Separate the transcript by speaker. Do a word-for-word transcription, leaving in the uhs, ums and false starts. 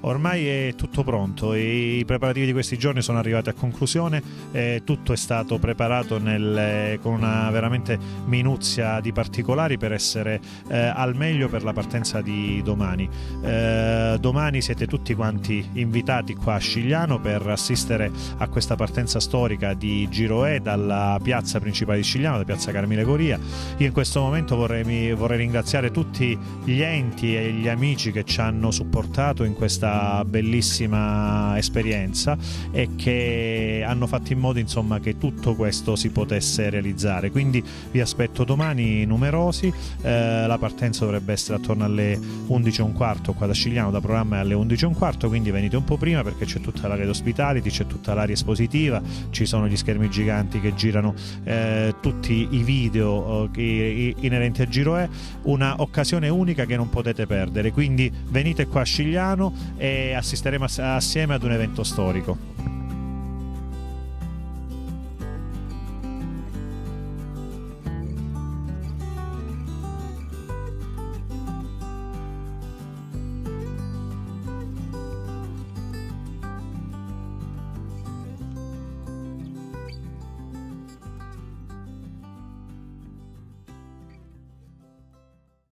Speaker 1: Ormai è tutto pronto, i preparativi di questi giorni sono arrivati a conclusione, eh, tutto è stato preparato nel, con una veramente minuzia di particolari per essere eh, al meglio per la partenza di domani. Eh, domani siete tutti quanti invitati qua a Scigliano per assistere a questa partenza storica di Giro E dalla piazza principale di Scigliano, da piazza Carmine Goria. Io in questo momento vorrei, mi, vorrei ringraziare tutti gli enti e gli amici che ci hanno supportato in questa bellissima esperienza e che hanno fatto in modo, insomma, che tutto questo si potesse realizzare. Quindi vi aspetto domani numerosi, eh, la partenza dovrebbe essere attorno alle undici e un quarto qua da Scigliano, da programma è alle undici e un quarto, quindi venite un po' prima perché c'è tutta l'area di hospitality, c'è tutta l'area espositiva, ci sono gli schermi giganti che girano eh, tutti i video eh, inerenti a Giro E, una occasione unica che non potete perdere, quindi venite qua a Scigliano e assisteremo assieme ad un evento storico.